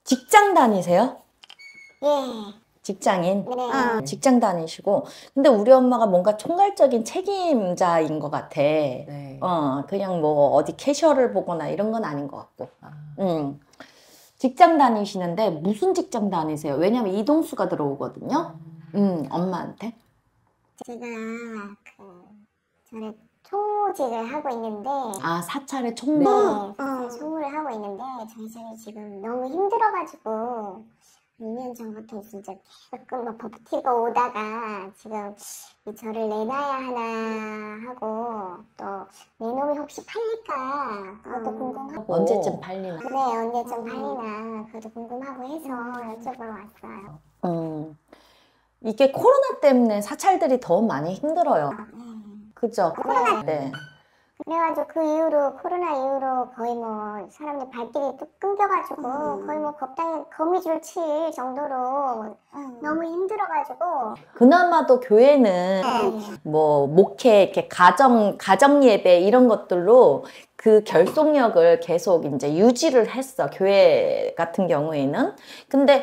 직장 다니세요? 예. 직장인? 네. 직장 다니시고. 근데 우리 엄마가 뭔가 총괄적인 책임자인 것 같아. 네. 그냥 뭐 어디 캐셔를 보거나 이런 건 아닌 것 같고. 직장 다니시는데 무슨 직장 다니세요? 왜냐면 이동수가 들어오거든요. 엄마한테. 제가 전에 총무직을 하고 있는데 아, 사찰의 총무? 네, 총무를 하고 있는데 저희 집이 지금 너무 힘들어가지고 2년 전부터 진짜 계속 막 버티고 오다가 지금 이 저를 내놔야 하나 하고 또 내놓으면 혹시 팔릴까 그것도 궁금하고 언제쯤 팔리나? 네, 언제쯤 팔리나 그것도 궁금하고 해서 여쭤보러 왔어요. 이게 코로나 때문에 사찰들이 더 많이 힘들어요. 그죠? 네. 그래가지고 그 이후로 코로나 이후로 거의 뭐 사람들 발길이 뚝 끊겨가지고 거의 뭐 거미줄 칠 정도로 너무 힘들어가지고 그나마도 교회는 뭐 목회, 이렇게 가정 예배 이런 것들로 그 결속력을 계속 이제 유지를 했어. 교회 같은 경우에는. 근데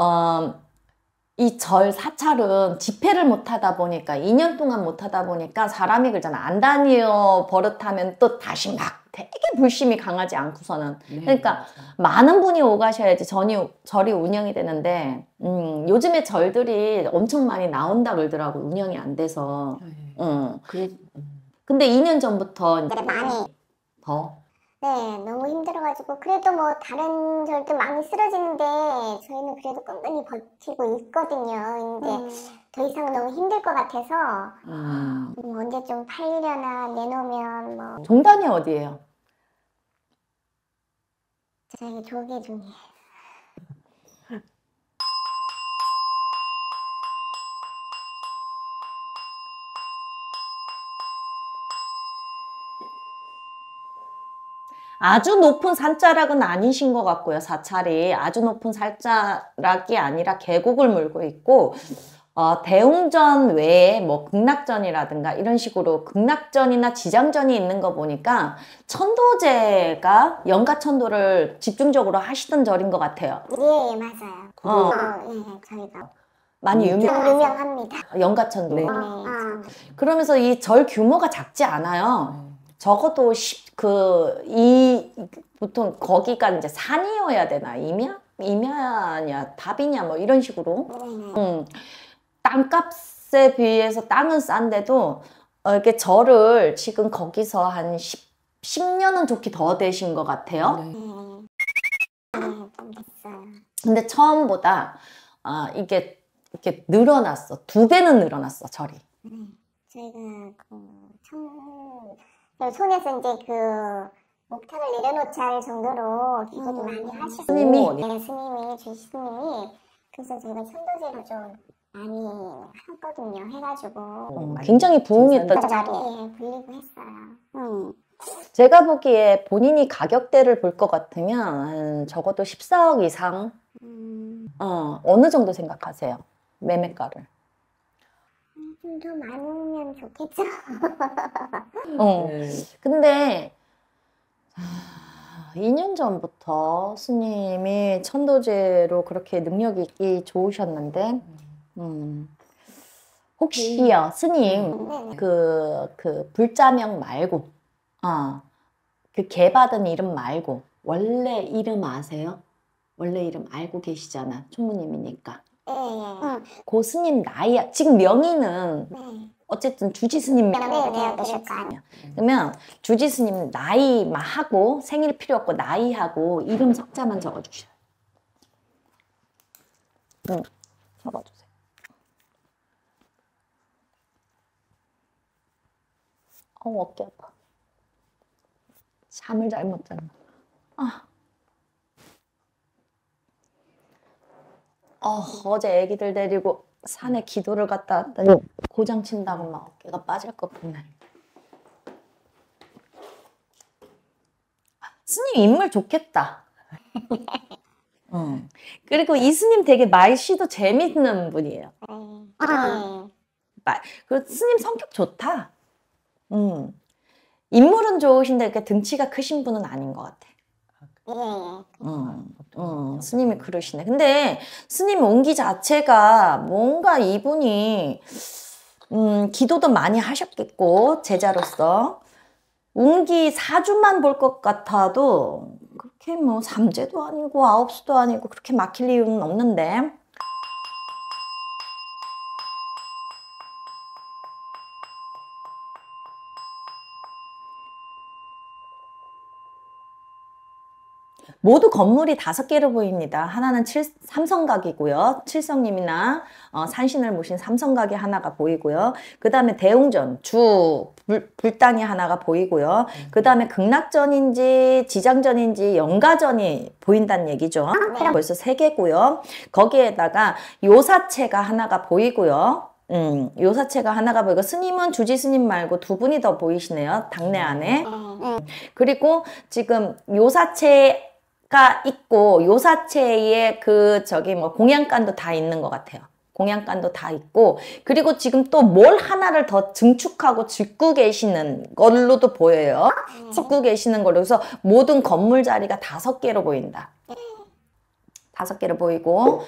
이 절 사찰은 집회를 못 하다 보니까 2년 동안 못 하다 보니까 사람이 그러잖아. 안 다녀 버릇하면 또 다시 막 되게 불심이 강하지 않고서는. 그러니까 많은 분이 오가셔야지 절이 운영이 되는데 요즘에 절들이 엄청 많이 나온다 그러더라고. 운영이 안 돼서. 근데 2년 전부터 이제 많이 더 네, 너무 힘들어가지고 그래도 뭐 다른 절도 많이 쓰러지는데 저희는 그래도 끈끈이 버티고 있거든요. 근데 더 이상 너무 힘들 것 같아서 언제 좀 팔리려나 내놓으면 뭐 종단이 어디예요? 저희 조계 중에 아주 높은 산자락은 아니신 것 같고요. 사찰이 아주 높은 산자락이 아니라 계곡을 물고 있고 대웅전 외에 뭐 극락전이라든가 이런 식으로 극락전이나 지장전이 있는 거 보니까 천도제가 영가천도를 집중적으로 하시던 절인 것 같아요. 예, 맞아요. 예, 저희가 많이 유명합니다. 영가천도. 네. 그러면서 이 절 규모가 작지 않아요. 적어도 보통 거기가 이제 산이어야 되나? 임야냐, 답이냐, 뭐 이런 식으로. 땅값에 비해서 땅은 싼데도, 이렇게 절을 지금 거기서 한 10년은 좋게 더 되신 것 같아요. 좀 됐어요. 근데 처음보다, 이게 이렇게 늘어났어. 2배는 늘어났어, 절이. 저희가 손에서 이제 목탁을 내려놓지 않을 정도로 기도도 많이 하시고 스님이 주시스님이 그래서 저희가 천도제를 좀 많이 하거든요. 해가지고 굉장히 부흥했던 자리에 불리고 했어요. 제가 보기에 본인이 가격대를 볼 것 같으면 한 적어도 14억 이상 어느 정도 생각하세요? 매매가를. 좀 더 많으면 좋겠죠. 근데 2년 전부터 스님이 천도제로 그렇게 능력 있게 좋으셨는데 혹시요 스님 그 불자명 말고 그 개받은 이름 말고 원래 이름 아세요? 원래 이름 알고 계시잖아. 총무님이니까. 고 스님 나이 지금 명의는 어쨌든 주지 스님 되어 계실 거 아니에요. 그러면 주지 스님 나이만 하고 생일 필요 없고 나이하고 이름 석자만 적어주셔요. 적어주세요. 어깨 아파. 잠을 잘못 잤나. 어제 애기들 데리고 산에 기도를 갔다 왔더니 고장 친다고 막 어깨가 빠질 것 같네. 스님 인물 좋겠다. 그리고 이 스님 되게 말씨도 재밌는 분이에요. 그리고 스님 성격 좋다. 인물은 좋으신데 이렇게 등치가 크신 분은 아닌 것 같아. 스님이 그러시네. 근데 스님 온기 자체가 뭔가 이분이 기도도 많이 하셨겠고 제자로서 운기 4주만 볼 것 같아도 그렇게 뭐 3제도 아니고 9수도 아니고 그렇게 막힐 이유는 없는데 모두 건물이 5개로 보입니다. 하나는 삼성각이고요. 칠성님이나 산신을 모신 삼성각이 하나가 보이고요. 그 다음에 대웅전, 불당이 하나가 보이고요. 그 다음에 극락전인지 지장전인지 영가전이 보인다는 얘기죠. 벌써 3개고요. 거기에다가 요사체가 하나가 보이고요. 요사체가 하나가 보이고 스님은 주지스님 말고 2분이 더 보이시네요. 당내 안에. 그리고 지금 요사체가 있고 요사체에 뭐 공양간도 다 있는 것 같아요. 공양간도 다 있고 그리고 지금 또 뭘 하나를 더 증축하고 짓고 계시는 걸로도 보여요. 짓고 계시는 걸로. 그래서 모든 건물 자리가 5개로 보인다. 5개로 보이고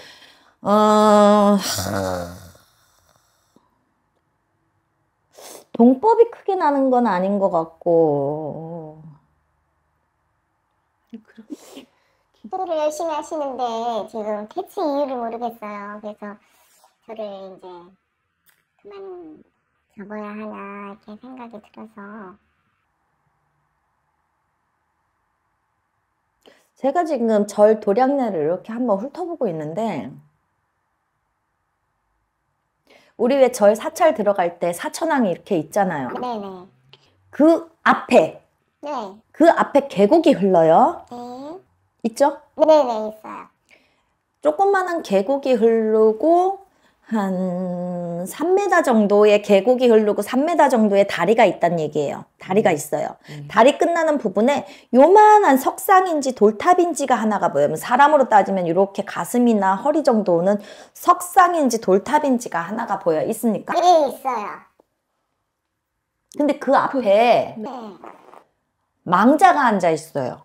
동법이 크게 나는 건 아닌 것 같고 기도를 열심히 하시는데 지금 대체 이유를 모르겠어요. 그래서 저를 이제 그만 접어야 하나 이렇게 생각이 들어서 제가 지금 절 도량내를 이렇게 한번 훑어보고 있는데 우리 왜 절 사찰 들어갈 때 사천왕이 이렇게 있잖아요. 네네. 그 앞에 계곡이 흘러요. 네. 있죠? 네네 있어요. 조그마한 계곡이 흐르고 한 3m 정도의 계곡이 흐르고 3m 정도의 다리가 있다는 얘기예요. 다리가 있어요. 다리 끝나는 부분에 요만한 석상인지 돌탑인지가 하나가 보여요. 사람으로 따지면 이렇게 가슴이나 허리 정도는 석상인지 돌탑인지가 하나가 보여. 있습니까? 네 있어요. 근데 그 앞에 망자가 앉아 있어요.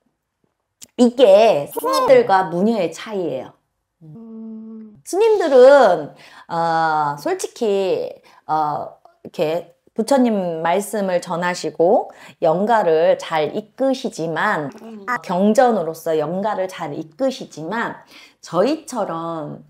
이게 스님들과 무녀의 차이예요. 스님들은 솔직히 이렇게 부처님 말씀을 전하시고 영가를 잘 이끄시지만 경전으로서 영가를 잘 이끄시지만 저희처럼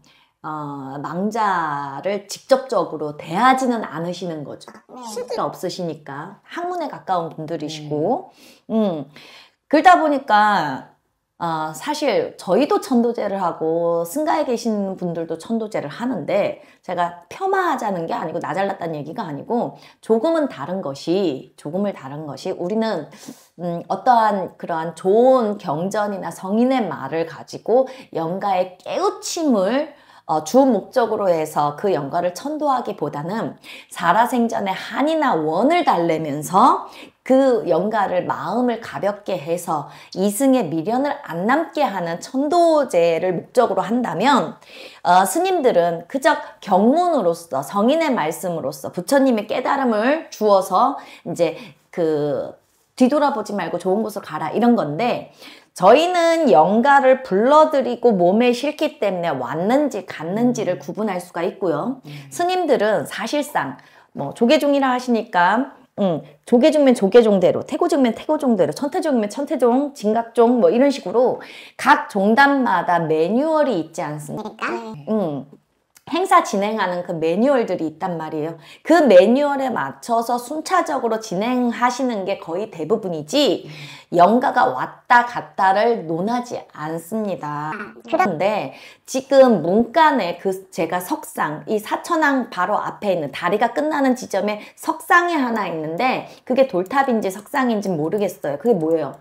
망자를 직접적으로 대하지는 않으시는 거죠. 실제가 없으시니까 학문에 가까운 분들이시고 그러다 보니까 사실 저희도 천도제를 하고 승가에 계신 분들도 천도제를 하는데 제가 폄하하자는 게 아니고 나 잘났다는 얘기가 아니고 조금은 다른 것이 우리는 어떠한 그러한 좋은 경전이나 성인의 말을 가지고 영가의 깨우침을 주 목적으로 해서 그 영가를 천도하기보다는 살아생전에 한이나 원을 달래면서 그 영가를 마음을 가볍게 해서 이승의 미련을 안 남게 하는 천도제를 목적으로 한다면 스님들은 그저 경문으로서 성인의 말씀으로서 부처님의 깨달음을 주어서 이제 뒤돌아보지 말고 좋은 곳으로 가라 이런 건데 저희는 영가를 불러들이고 몸에 실기 때문에 왔는지 갔는지를 구분할 수가 있고요. 스님들은 사실상 뭐 조계종이라 하시니까 조계종면 조계종대로, 태고종면 태고종대로, 천태종이면 천태종, 진각종 뭐 이런 식으로 각 종단마다 매뉴얼이 있지 않습니까? 행사 진행하는 그 매뉴얼들이 있단 말이에요. 그 매뉴얼에 맞춰서 순차적으로 진행하시는 게 거의 대부분이지 영가가 왔다 갔다를 논하지 않습니다. 그런데 지금 문간에 제가 석상, 이 사천왕 바로 앞에 있는 다리가 끝나는 지점에 석상이 하나 있는데 그게 돌탑인지 석상인지 모르겠어요. 그게 뭐예요?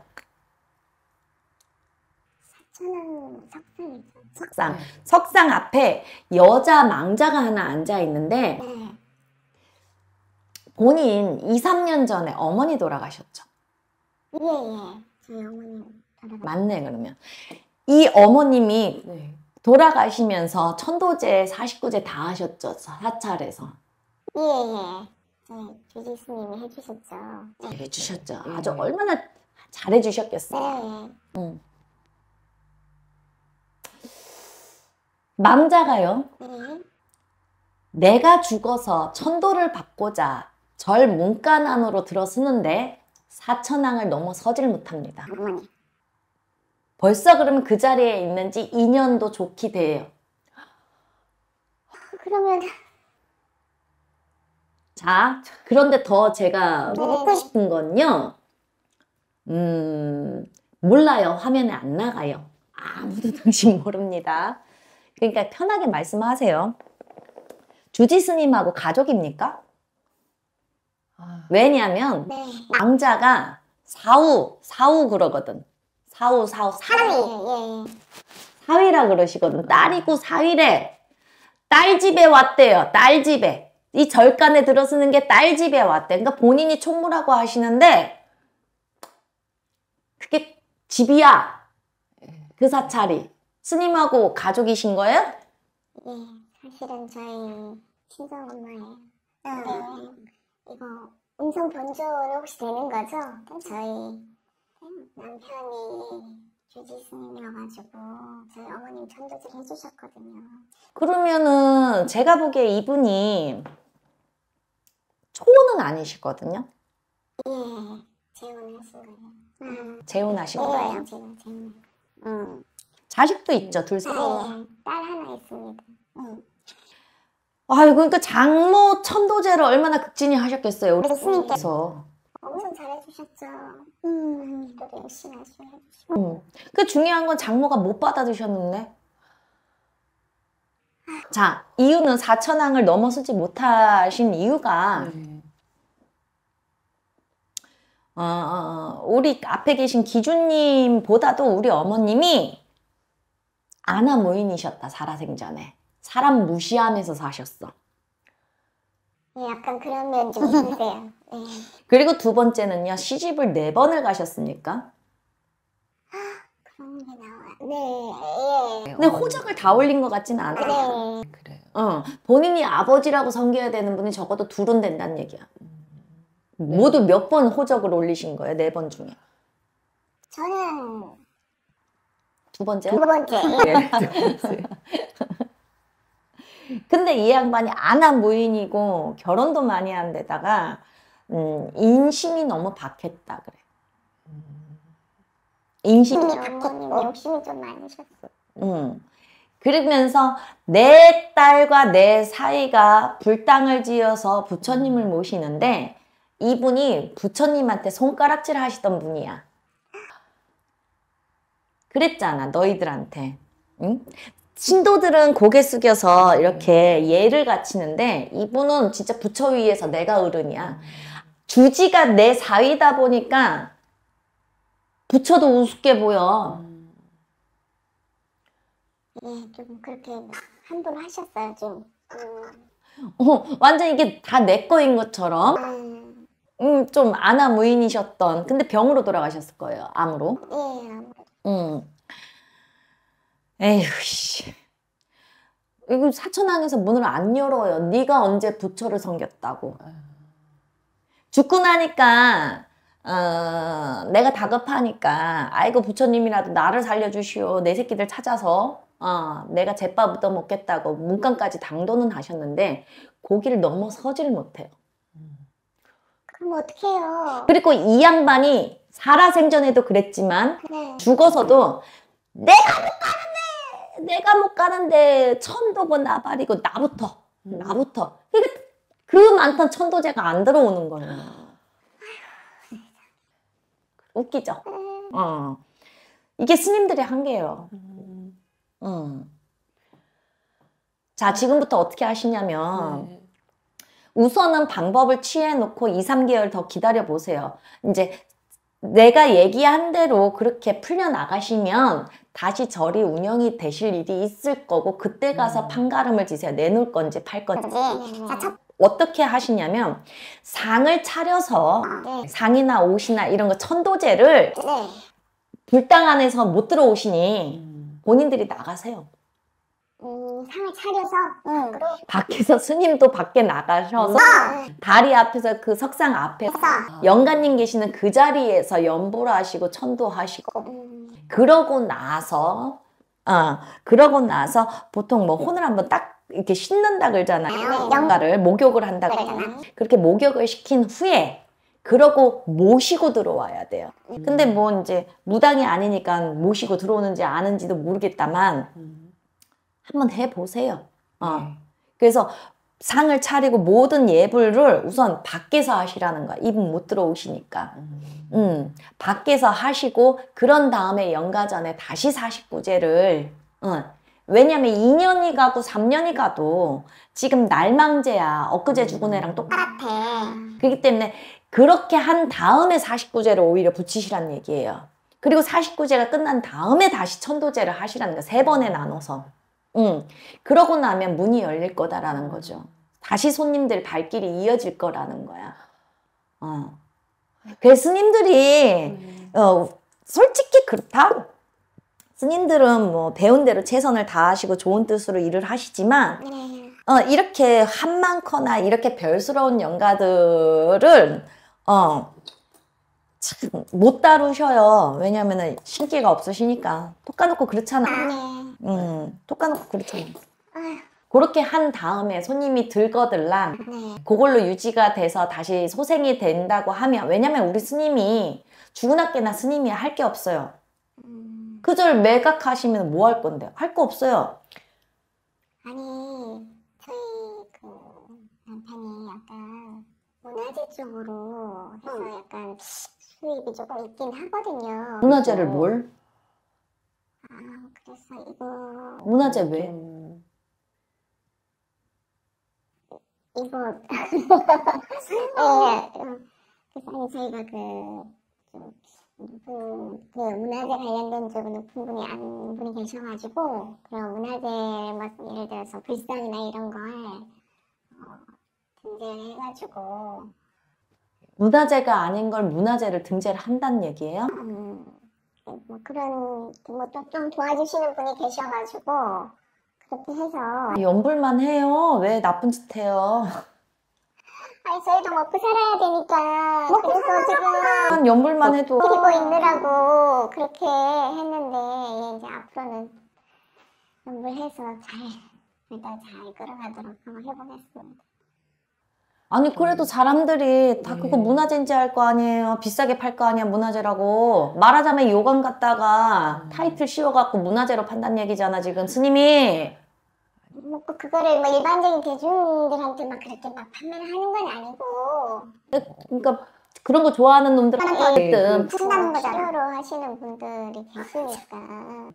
석상 앞에 여자 망자가 하나 앉아 있는데 본인 2, 3년 전에 어머니 돌아가셨죠? 예. 저희 어머니 돌아가셨어요. 맞네. 그러면 이 어머님이 돌아가시면서 천도제 49제 다 하셨죠? 사찰에서. 예. 저희 주지스님이 해주셨죠. 해주셨죠. 아주 얼마나 잘해주셨겠어요. 네. 망자가요. 네. 내가 죽어서 천도를 받고자 절 문간 안으로 들어서는데 사천왕을 넘어 서질 못합니다. 어머니. 벌써 그러면 그 자리에 있는지 2년도 좋게 돼요. 그러면 자, 그런데 더 제가 네. 묻고 싶은 건요. 몰라요. 화면에 안 나가요. 아무도 당신 모릅니다. 그러니까 편하게 말씀하세요. 주지 스님하고 가족입니까? 왜냐면 네. 왕자가 사후 그러거든. 사위. 사위라 그러시거든. 딸이고 사위래. 딸 집에 왔대요. 딸 집에. 이 절간에 들어서는 게 딸 집에 왔대. 그러니까 본인이 총무라고 하시는데 그게 집이야. 그 사찰이. 스님하고 가족이신 거예요? 예. 사실은 저희 친정 엄마예요. 네. 이거 음성 변조는 혹시 되는 거죠? 저희 남편이 주지 스님이어가지고 저희 어머님 천도질 해주셨거든요. 그러면은 제가 보기에 이분이 초는 아니시거든요. 예. 재혼하신 거예요. 재혼하신 네, 거예요. 제가 재혼. 자식도 있죠, 둘 셋. 네. 딸 하나 있습니다. 아유, 그러니까 장모 천도제를 얼마나 극진히 하셨겠어요, 우리 그래서 스님께서. 엄청 잘해주셨죠. 기도도 열심히 해주시고. 그 중요한 건 장모가 못 받아주셨는데. 자, 이유는 사천왕을 넘어서지 못하신 이유가 우리 앞에 계신 기준님보다도 우리 어머님이 아나무인이셨다, 살아생전에. 사람 무시하면서 사셨어. 네, 약간 그런 면 좀 있으세요. 네. 그리고 두 번째는요, 시집을 4번을 가셨습니까? 그런 게 나와요. 네, 근데 호적을 다 올린 것 같지는 않아요. 네. 그래요. 본인이 아버지라고 섬겨야 되는 분이 적어도 둘은 된다는 얘기야. 모두 몇 번 호적을 올리신 거예요? 4번 중에. 저는 두 번째? 두 번째. 근데 이 양반이 아나무인이고 결혼도 많이 한 데다가 인심이 너무 박했다 그래. 인심이 어머님 욕심이 좀 많으셨어. 그러면서 내 딸과 내 사이가 불당을 지어서 부처님을 모시는데 이분이 부처님한테 손가락질 하시던 분이야. 그랬잖아, 너희들한테. 응? 신도들은 고개 숙여서 이렇게 예를 갖추는데 이분은 진짜 부처 위에서 내가 어른이야. 주지가 내 사위다 보니까 부처도 우습게 보여. 예, 좀 그렇게 한 분 하셨어요, 좀. 완전 이게 다 내 거인 것처럼 좀 아나무인이셨던. 근데 병으로 돌아가셨을 거예요, 암으로. 예, 아무래도. 에휴 씨. 이거 사천왕에서 문을 안 열어요. 네가 언제 부처를 섬겼다고. 죽고 나니까 내가 다급하니까 아이고 부처님이라도 나를 살려주시오. 내 새끼들 찾아서 내가 제밥 얻어 먹겠다고 문간까지 당도는 하셨는데 고기를 넘어서질 못해요. 그럼 어떡해요? 그리고 이 양반이 살아생전에도 그랬지만 네. 죽어서도 내가 못 가는데 천도고 나발이고 나부터. 그러니까 그 많던 천도제가 안 들어오는 거예요. 웃기죠? 이게 스님들의 한계예요. 자, 지금부터 어떻게 하시냐면 우선은 방법을 취해놓고 2, 3개월 더 기다려 보세요. 이제 내가 얘기한 대로 그렇게 풀려나가시면 다시 절이 운영이 되실 일이 있을 거고 그때 가서 판가름을 지세요. 내놓을 건지 팔 건지. 자, 어떻게 하시냐면 상을 차려서 네. 상이나 옷이나 이런 거 천도제를 네. 불당 안에서 못 들어오시니 본인들이 나가세요. 상을 차려서 밖으로. 밖에서 스님도 밖에 나가셔서 다리 앞에서 그 석상 앞에서 영가님 계시는 그 자리에서 연보를 하시고 천도하시고 그러고 나서 그러고 나서 보통 뭐 혼을 한번 딱 이렇게 씻는다 그러잖아요. 영가를 목욕을 한다 그러잖아요. 그렇게 목욕을 시킨 후에 그러고 모시고 들어와야 돼요. 근데 뭐 이제 무당이 아니니까 모시고 들어오는지 아는지도 모르겠다만 한번 해보세요. 그래서 상을 차리고 모든 예불을 우선 밖에서 하시라는 거야. 입은 못 들어오시니까. 밖에서 하시고 그런 다음에 연가 전에 다시 49제를 왜냐면 2년이 가고 3년이 가도 지금 날망제야. 엊그제 죽은 애랑 똑같아. 그렇기 때문에 그렇게 한 다음에 49제를 오히려 붙이시라는 얘기예요. 그리고 49제가 끝난 다음에 다시 천도제를 하시라는 거야. 3번에 나눠서. 그러고 나면 문이 열릴 거다라는 거죠. 다시 손님들 발길이 이어질 거라는 거야. 그래서 스님들이 솔직히 그렇다. 스님들은 뭐 배운 대로 최선을 다하시고 좋은 뜻으로 일을 하시지만 이렇게 한 많거나 이렇게 별스러운 연가들은 참 못 다루셔요. 왜냐면은 신기가 없으시니까. 톡 까놓고 그렇잖아. 톡 까놓고 그렇잖아. 그렇게 한 다음에 손님이 들거들랑 그걸로 유지가 돼서 다시 소생이 된다고 하면, 왜냐면 우리 스님이 주근학계나 스님이 할 게 없어요. 그절 매각하시면 뭐 할 건데? 할 거 없어요. 아니, 저희 그 남편이 약간 문화재 쪽으로 해서 약간 수입이 조금 있긴 하거든요. 문화재를 뭘? 그래서 이거 문화재 왜? 이거 그래서 아니 저희가 그 문화재 관련된 쪽은 높은 분이 안 분이 계셔가지고 그런 문화재 막 예를 들어서 불상이나 이런 걸 등재를 해가지고 문화재가 아닌 걸 문화재를 등재를 한다는 얘기예요? 뭐 그런 뭐 좀 도와주시는 분이 계셔가지고 그렇게 해서 연불만 해요. 왜 나쁜 짓 해요? 아니 저희도 먹고 살아야 되니까 그래서 지금 연불만 해도 드리고 있느라고 그렇게 했는데 이제 앞으로는 연불해서 일단 잘 끌어가도록 한번 해보겠습니다. 아니 그래도 사람들이 다 그거 문화재인지 알 거 아니에요. 비싸게 팔 거 아니야 문화재라고. 말하자면 요강 갖다가 타이틀 씌워갖고 문화재로 판다는 얘기잖아 지금 스님이. 뭐 그거를 뭐 일반적인 대중들한테 막 그렇게 막 판매를 하는 건 아니고. 그러니까 그런 거 좋아하는 놈들은 어쨌든 판다는 거잖아. 로 하시는 분들이 계시니까.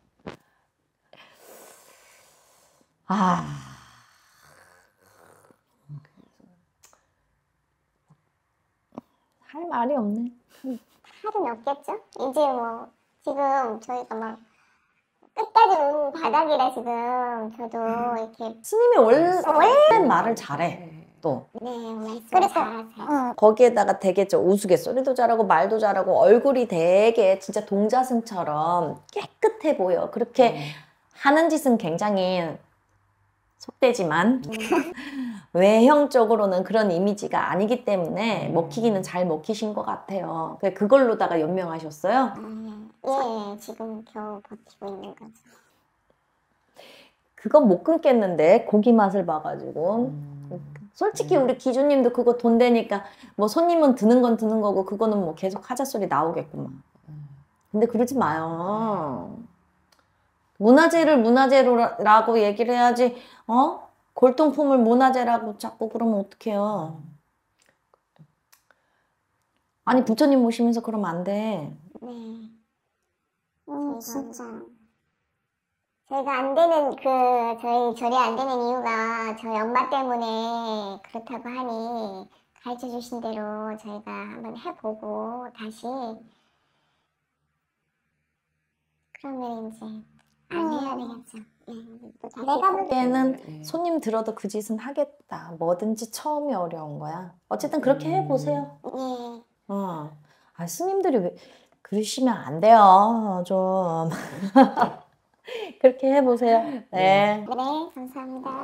할 말이 없네. 할은 없겠죠? 이제 뭐 지금 저희가 막 끝까지 온 바닥이라 지금 저도 이렇게 스님이 원래 말을 잘해 또. 네 말씀을 잘하세요. 거기에다가 되게 우스갯소리도 잘하고 말도 잘하고 얼굴이 되게 진짜 동자승처럼 깨끗해 보여. 그렇게 하는 짓은 굉장히 속되지만 외형적으로는 그런 이미지가 아니기 때문에 먹히기는 잘 먹히신 것 같아요. 그걸로다가 연명하셨어요? 예, 지금 겨우 버티고 있는 거죠. 그건 못 끊겠는데 고기 맛을 봐가지고. 솔직히 우리 기주님도 그거 돈 되니까 뭐 손님은 드는 건 드는 거고 그거는 뭐 계속 하자 소리 나오겠구만. 근데 그러지 마요. 문화재를 문화재라고 얘기를 해야지. 골동품을 문화재라고 자꾸 그러면 어떡해요. 아니 부처님 모시면서 그러면 안 돼. 네. 진짜. 저희가 안 되는 저희 절이 안 되는 이유가 저희 엄마 때문에 그렇다고 하니 가르쳐 주신 대로 저희가 한번 해보고 다시 그러면 이제 안 해야 되겠죠. 내가 보기에는 손님 들어도 그 짓은 하겠다. 뭐든지 처음이 어려운 거야. 어쨌든 그렇게 해보세요. 예. 스님들이 왜 그러시면 안 돼요. 좀 그렇게 해보세요. 네. 네, 감사합니다.